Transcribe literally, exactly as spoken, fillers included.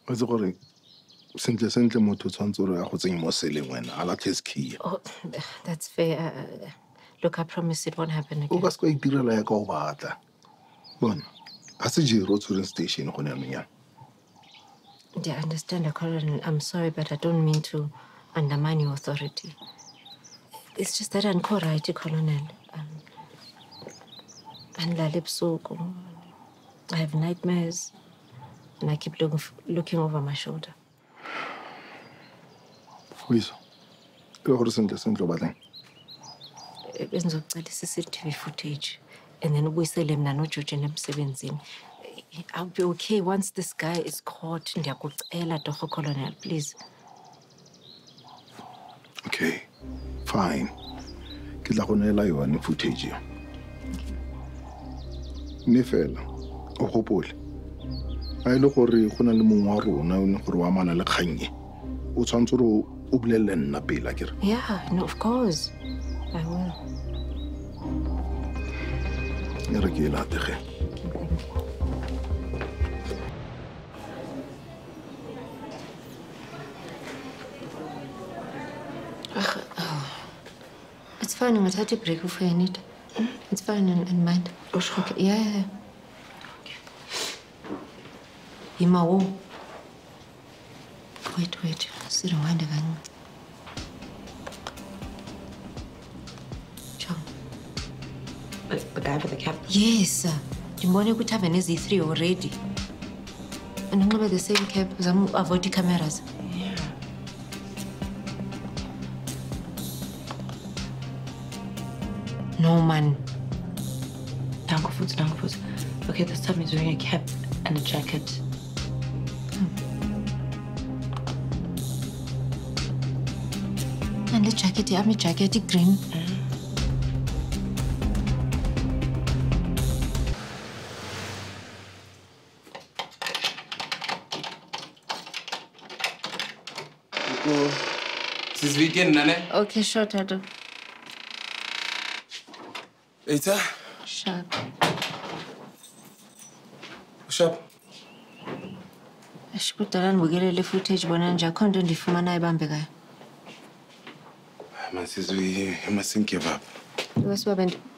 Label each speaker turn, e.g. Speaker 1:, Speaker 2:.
Speaker 1: What's the gore sentle sentle motho tshwantse gore a go tsenya mo seleng wena a latlhe his key.
Speaker 2: Oh, that's fair. Uh, look, I promise it won't happen again.
Speaker 1: O ka se kwa itirela ya ka o batla. Bona, a se jero tshwere station go ne yanong yana.
Speaker 2: I understand, Colonel. I'm sorry, but I don't mean to undermine your authority. It's just that I'm right, Colonel. Um, and I have nightmares, and I keep looking, looking over my shoulder.
Speaker 1: Who is? You're going to send your
Speaker 2: C C T V footage, and then we sell him no judge and seventeen. I'll be okay once this guy is caught. Colonel, please.
Speaker 1: Okay, fine. Ke tla go nela yone footage. Ne fela o gopole a ile gore go na le mongwe wa rona o ne gore wa mana le kgannye o tshwantse gore o bulelle nna pele akere.
Speaker 2: Yeah, no, of course I will.
Speaker 1: Ne re ke late ge.
Speaker 2: It's fine. I'm gonna take a break if I need. It's fine in, in mind.
Speaker 3: Oh, sure.
Speaker 2: Okay. Yeah, yeah. Imawo. Wait, wait. Sit around again. Chong.
Speaker 3: The, the guy with the cap?
Speaker 2: Yes. You want to have an Z three already. And I'm about the same cap because I'm avoiding cameras.
Speaker 3: Yeah.
Speaker 2: No, man.
Speaker 3: Down foot, down foot. Okay, this time he's wearing a cap and a jacket.
Speaker 2: Hmm. And the jacket, I'm a jacket, green.
Speaker 3: Mm.
Speaker 4: This weekend, Nane?
Speaker 2: Okay, sure, Tado.
Speaker 4: Eita?
Speaker 2: Sharp.
Speaker 4: Sharp.
Speaker 2: Ashikutala ngibukelele footage bona nje akho nto ndifumana ibambe kayo.
Speaker 4: Man, Sizwe, I mustn't give up.
Speaker 2: Wesibaba